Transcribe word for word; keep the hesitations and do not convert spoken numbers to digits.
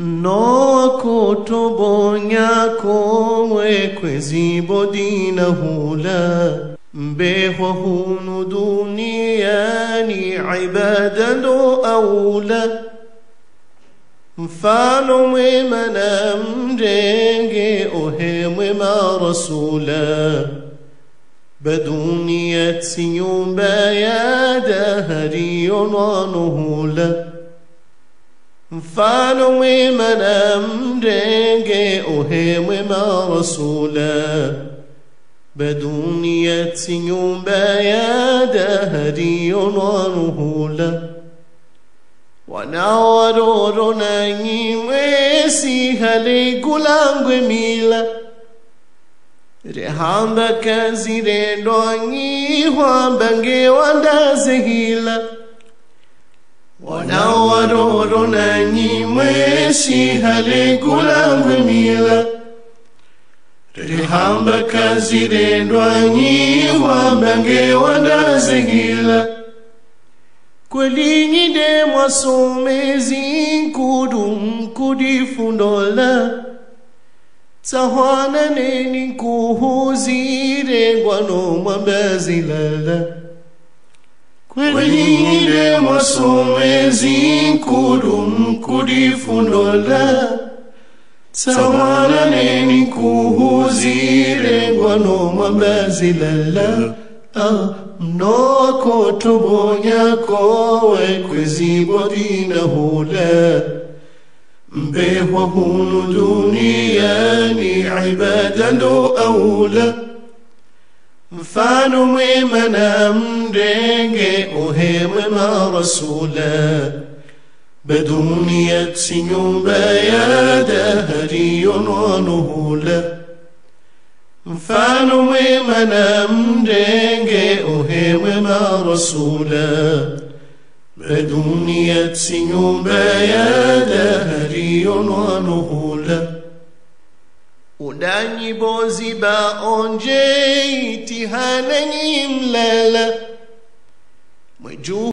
No kotobo nyako wekwezi bodina hula Mbeho hunu duniani ibadando aula Mfano mwema na mrenge ohe mwema rasula Baduniyat sinyumba ya dahari onanuhula Mfano mwema na mrenge ohe mwema rasula Baduniyat nyumba ya dahari onanuhula Wanawaroro na nyimwesi hale gulangwe mila Rehamba kazi rendo nyihwambange wandaze hila Wanawaroro na nyimwesi hale gulangwe mila Rehamba kazi rendo nyihwambange wandaze hila Kweli nyide mwasomezi nkudum kudifundola Tahwana neni kuhuzire ngwano mwambazilala Kweli nyide mwasomezi nkudum kudifundola Tahwana neni kuhuzire ngwano mwambazilala Ah, no kotobo nyako wekwezi bodina hula Mbehwa hunu duniani ibadando aula Mfano mwema na mrenge ohe mwema rasula Baduniyat nyumba ya dahari onanuhula Mfano mwema na mrenge ohe mwema rasula Baduniyat nyumba ya dahari onanuhula Udanyi bozi ba onje itihana nyimlala Mweju